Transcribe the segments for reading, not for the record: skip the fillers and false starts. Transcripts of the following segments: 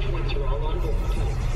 once you're all on board.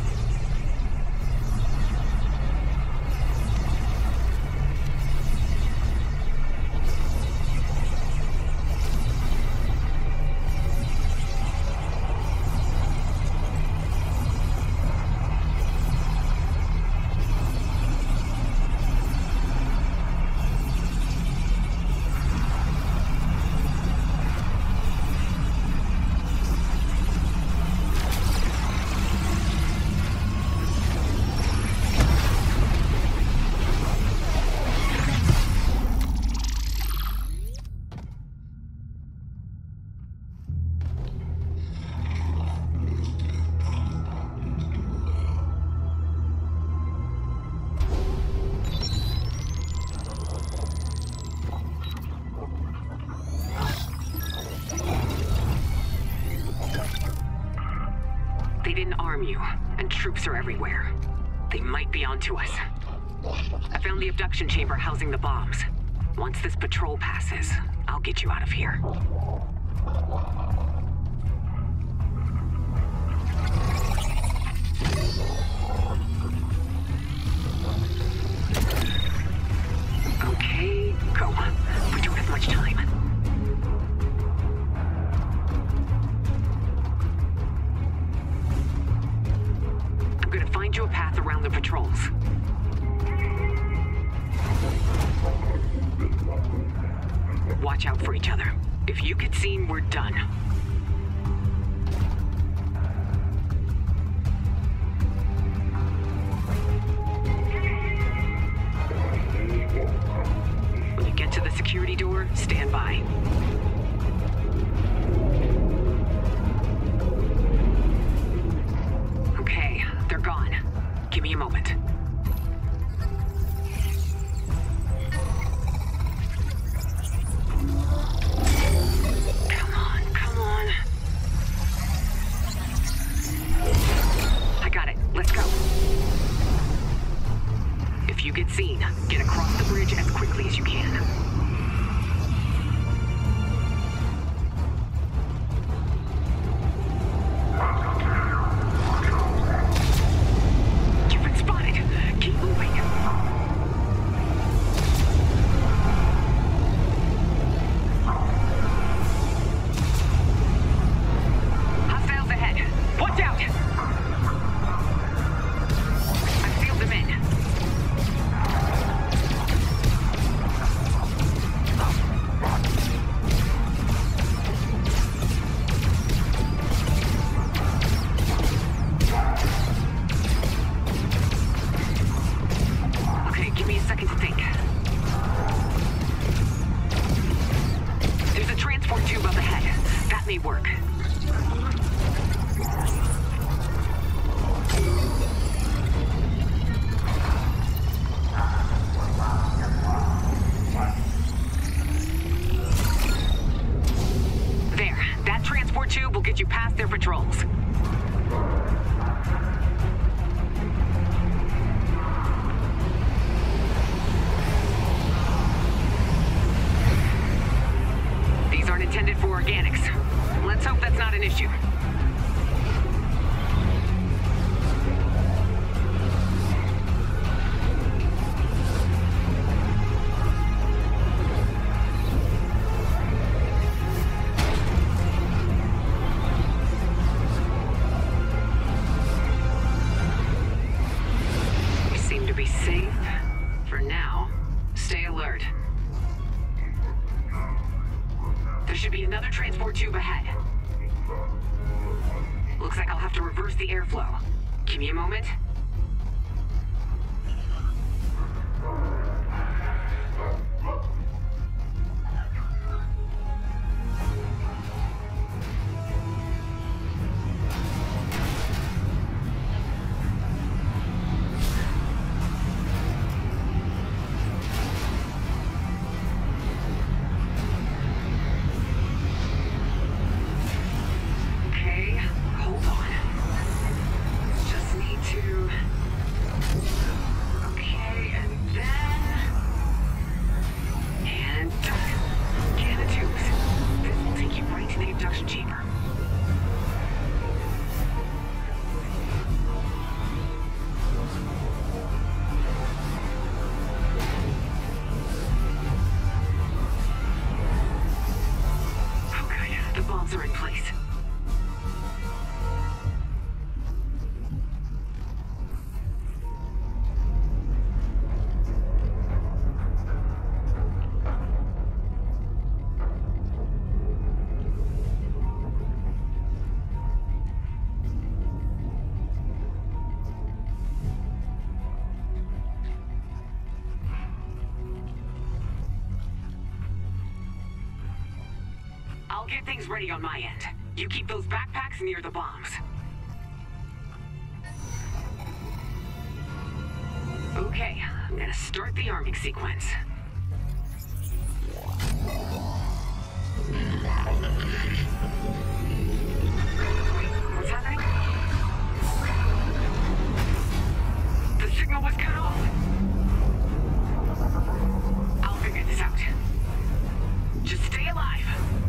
They didn't arm you, and troops are everywhere. They might be onto us. I found the abduction chamber housing the bombs. Once this patrol passes, I'll get you out of here. Okay, go. We don't have much time. I'm gonna find you a path around the patrols. Watch out for each other. If you get seen, we're done. When you get to the security door, stand by. Okay, they're gone. Give me a moment. Come on, come on. I got it. Let's go. If you get seen, get across the bridge as quickly as you can. You've been spotted. Keep moving. Hostiles ahead. Watch out! I've sealed them in. Okay, give me a second to think. There's a transport tube up ahead. That may work. There, that transport tube will get you past their patrols. These aren't intended for organics. Let's hope that's not an issue. We seem to be safe for now. Stay alert. There should be another transport tube ahead. Looks like I'll have to reverse the airflow. Give me a moment. Okay, hold on. Just need to get things ready on my end. You keep those backpacks near the bombs. Okay, I'm gonna start the arming sequence. What's happening? The signal was cut off. I'll figure this out. Just stay alive.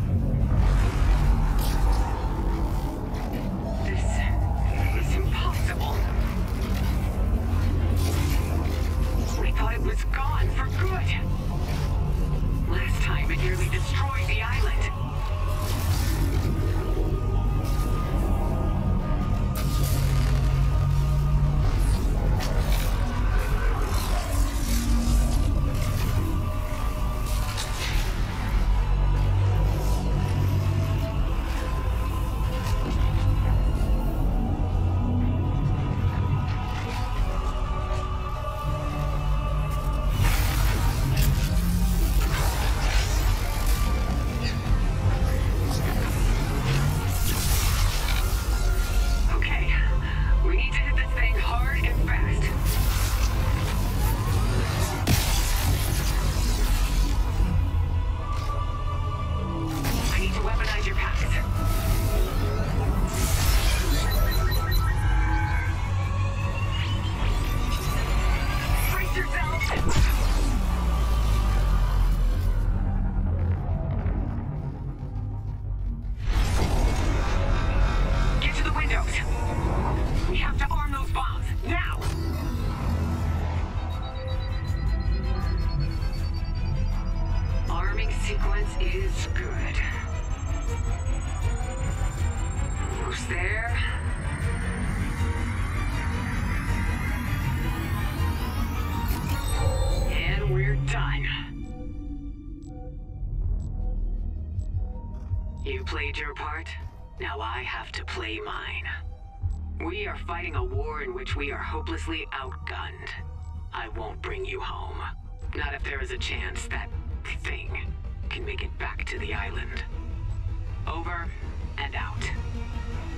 This is impossible. We thought it was gone for good. Last time it nearly destroyed the island. You played your part. Now I have to play mine. We are fighting a war in which we are hopelessly outgunned. I won't bring you home. Not if there is a chance that thing can make it back to the island. Over and out.